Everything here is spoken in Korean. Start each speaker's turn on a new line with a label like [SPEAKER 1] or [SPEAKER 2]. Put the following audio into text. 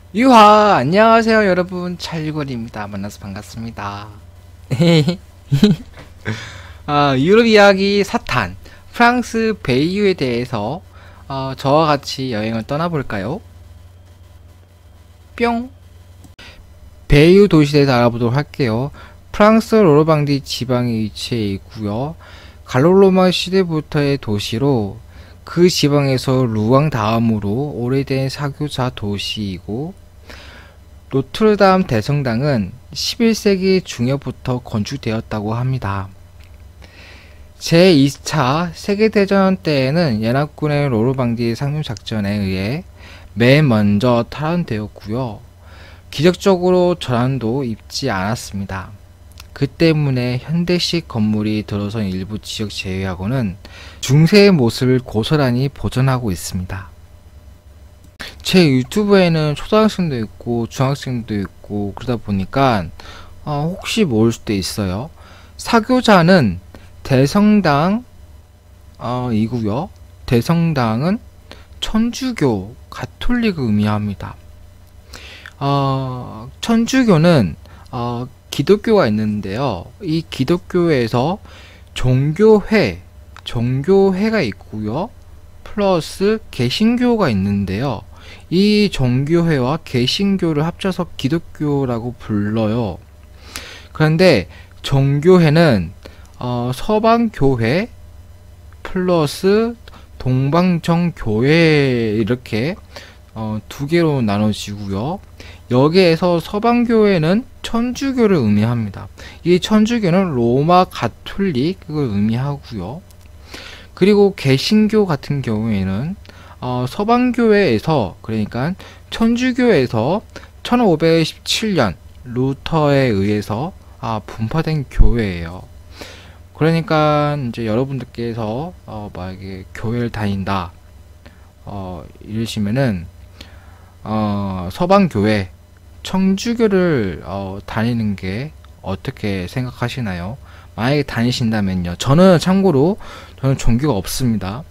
[SPEAKER 1] 유하, 안녕하세요 여러분, 찰리걸입니다. 만나서 반갑습니다. 유럽 이야기 사탄 프랑스 베이유에 대해서 저와 같이 여행을 떠나볼까요? 뿅. 베이유 도시에 대해서 알아보도록 할게요. 프랑스 로르방디 지방에 위치해 있고요. 갈로로마 시대부터의 도시로 그 지방에서 루앙 다음으로 오래된 사교자 도시이고, 노트르담 대성당은 11세기 중엽부터 건축되었다고 합니다. 제2차 세계대전 때에는 연합군의 로르방디 상륙작전에 의해 맨 먼저 탈환되었고요. 기적적으로 전환도 입지 않았습니다. 그 때문에 현대식 건물이 들어선 일부 지역 제외하고는 중세의 모습을 고스란히 보존하고 있습니다. 제 유튜브에는 초등학생도 있고 중학생도 있고 그러다 보니까 혹시 모를 수도 있어요. 사교자는 대성당 이고요. 대성당은 천주교, 가톨릭을 의미합니다. 천주교는 기독교가 있는데요. 이 기독교에서 종교회가 있고요. 플러스 개신교가 있는데요. 이 종교회와 개신교를 합쳐서 기독교라고 불러요. 그런데 종교회는 서방교회 플러스 동방정교회 이렇게 두 개로 나눠지고요. 여기에서 서방교회는 천주교를 의미합니다. 이 천주교는 로마 가톨릭을 의미하고요. 그리고 개신교 같은 경우에는 서방교회에서, 그러니까 천주교에서 1517년 루터에 의해서 분파된 교회예요. 그러니까 이제 여러분들께서 만약에 교회를 다닌다 이러시면은 서방교회 천주교를 다니는 게 어떻게 생각하시나요? 만약에 다니신다면요. 저는 참고로 종교가 없습니다.